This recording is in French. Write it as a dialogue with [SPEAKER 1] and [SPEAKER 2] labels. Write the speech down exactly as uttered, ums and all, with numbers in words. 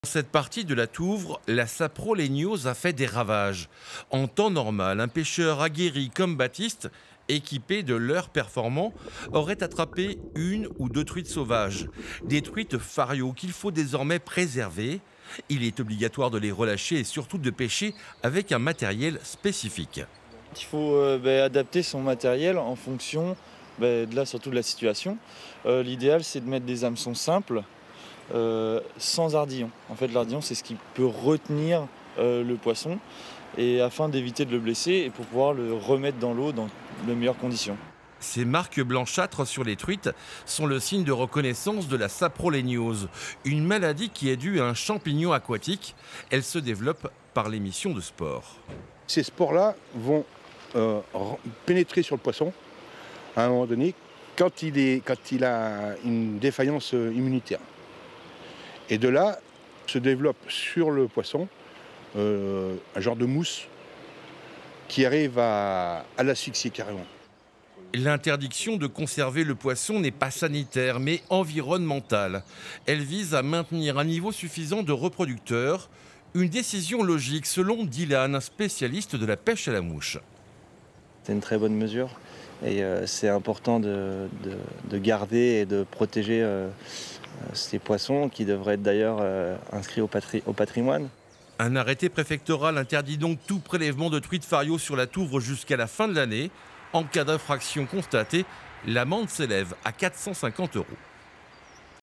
[SPEAKER 1] Dans cette partie de la Touvre, la saproléniose a fait des ravages. En temps normal, un pêcheur aguerri comme Baptiste, équipé de leurres performants, aurait attrapé une ou deux truites sauvages. Des truites fario qu'il faut désormais préserver. Il est obligatoire de les relâcher et surtout de pêcher avec un matériel spécifique.
[SPEAKER 2] Il faut euh, bah, adapter son matériel en fonction bah, de, là, surtout de la situation. Euh, L'idéal, c'est de mettre des hameçons simples, euh, sans ardillon. En fait, l'ardillon, c'est ce qui peut retenir euh, le poisson, et afin d'éviter de le blesser et pour pouvoir le remettre dans l'eau dans de meilleures conditions.
[SPEAKER 1] Ces marques blanchâtres sur les truites sont le signe de reconnaissance de la saproléniose, une maladie qui est due à un champignon aquatique. Elle se développe par l'émission de spores.
[SPEAKER 3] Ces spores-là vont euh, pénétrer sur le poisson à un moment donné quand il, est, quand il a une défaillance immunitaire. Et de là se développe sur le poisson euh, un genre de mousse qui arrive à, à l'asphyxier carrément.
[SPEAKER 1] L'interdiction de conserver le poisson n'est pas sanitaire, mais environnementale. Elle vise à maintenir un niveau suffisant de reproducteurs. Une décision logique, selon Dylan, un spécialiste de la pêche à la mouche.
[SPEAKER 4] C'est une très bonne mesure et euh, c'est important de, de, de garder et de protéger euh, ces poissons qui devraient être d'ailleurs euh, inscrits au, patri au patrimoine.
[SPEAKER 1] Un arrêté préfectoral interdit donc tout prélèvement de truites fario sur la Touvre jusqu'à la fin de l'année. En cas d'infraction constatée, l'amende s'élève à quatre cent cinquante euros.